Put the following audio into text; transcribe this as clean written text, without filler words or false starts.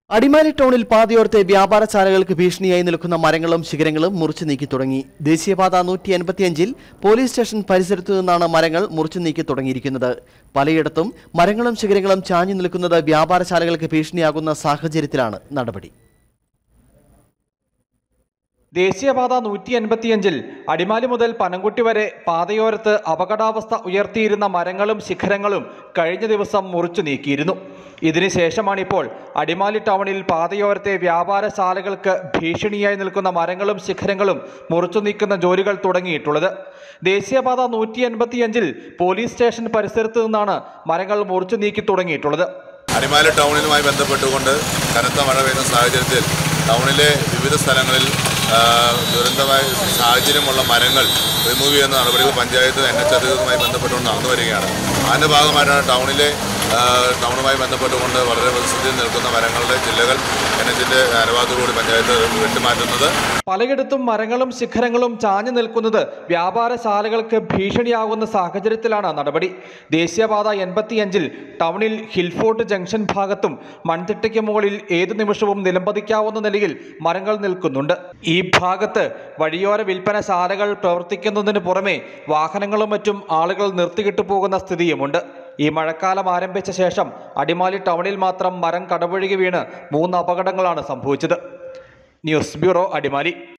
അടിമാലി ടൗണിൽ പാതയോരത്തെ വ്യാപാരശാലകൾക്ക് ഭീഷണിയായി നിൽക്കുന്ന മരങ്ങളും ശിഖരങ്ങളും മുറിച്ചു നീക്കി തുടങ്ങി. ദേശീയപാത 185-ൽ പോലീസ് സ്റ്റേഷൻ പരിസരത്തു നിന്നാണ് മരങ്ങൾ മുറിച്ചു നീക്കി തുടങ്ങിയിരിക്കുന്നത്. പലയിടത്തും മരങ്ങളും ശിഖരങ്ങളും ചാഞ്ഞു നിൽക്കുന്നത് വ്യാപാരശാലകൾക്ക് ഭീഷണിയാകുന്ന സാഹചര്യത്തിലാണ് നടപടി. ദേശീയപാത 185-ൽ അടിമാലി മുതൽ പനംകുട്ടി വരെ പാതയോരത്ത് അപകടാവസ്ഥ ഉയർത്തിയിരുന്ന മരങ്ങളും ശിഖരങ്ങളും കഴിഞ്ഞ ദിവസം മുറിച്ചു നീക്കിയിരുന്നു. ഇതിനുശേഷമാണിപ്പോൾ അടിമാലി ടൗണിൽ പാതയോരത്തെ വ്യാപാരശാലകൾക്ക് ഭീഷണിയായി നിൽക്കുന്ന മരങ്ങളും ശിഖരങ്ങളും മുറിച്ചു നീക്കുന്ന ജോലികൾ തുടങ്ങിയിട്ടുള്ളത്. ദേശീയപാത 185-ൽ പോലീസ് സ്റ്റേഷൻ പരിസരത്ത് നിന്നാണ് മരങ്ങൾ മുറിച്ചു നീക്കി തുടങ്ങിയിട്ടുള്ളത്. അടിമാലി ടൗണിലുമായി ബന്ധപ്പെട്ടുകൊണ്ട് കനത്ത മഴ പെയ്യുന്ന സാഹചര്യത്തിൽ ടൗണിലെ വിവിധ സ്ഥലങ്ങളിൽ ദുരന്തമായ സാഹചര്യമുള്ള മരങ്ങൾ റിമൂവ് ചെയ്യുന്ന നടപടികൾ പഞ്ചായത്ത് NH അധികൃതരുമായി ബന്ധപ്പെട്ടുകൊണ്ട് നടന്നു വരികയാണ്. അതിൻ്റെ ഭാഗമായിട്ടാണ് ടൗണുമായി ബന്ധപ്പെട്ടുകൊണ്ട് വളരെ പ്രതിസന്ധിയിൽ നിൽക്കുന്ന മരങ്ങളുടെ ജില്ലകൾ NHന്റെ അനുവാദത്തോടുകൂടി പഞ്ചായത്ത് വെട്ടിമാറ്റുന്നത്. പലയിടത്തും മരങ്ങളും ശിഖരങ്ങളും ചാഞ്ഞു നിൽക്കുന്നത് വ്യാപാരശാലകൾക്ക് ഭീഷണിയാകുന്ന സാഹചര്യത്തിലാണ് നടപടി. ദേശീയപാത 85-ൽ ടൗണിൽ ഹിൽഫോർട്ട് ജംഗ്ഷൻ ഭാഗത്തും മൺതിട്ടയ്ക്ക് മുകളിൽ ഏതു നിമിഷവും നിലംപതിക്കാവുന്ന നിലയിൽ മരങ്ങൾ നിൽക്കുന്നുണ്ട്. ഈ ഭാഗത്ത് വഴിയോര വിൽപ്പനശാലകൾ പ്രവർത്തിക്കുന്നതിന് പുറമെ വാഹനങ്ങളും മറ്റും ആളുകൾ നിർത്തിയിട്ടു പോകുന്ന സ്ഥിതിയുമുണ്ട്. ഈ മഴക്കാലം ആരംഭിച്ച ശേഷം അടിമാലി ടൗണിൽ മാത്രം മരം കടപുഴകി വീണ് 3 അപകടങ്ങളാണ് സംഭവിച്ചത്. News bureau, Adimali.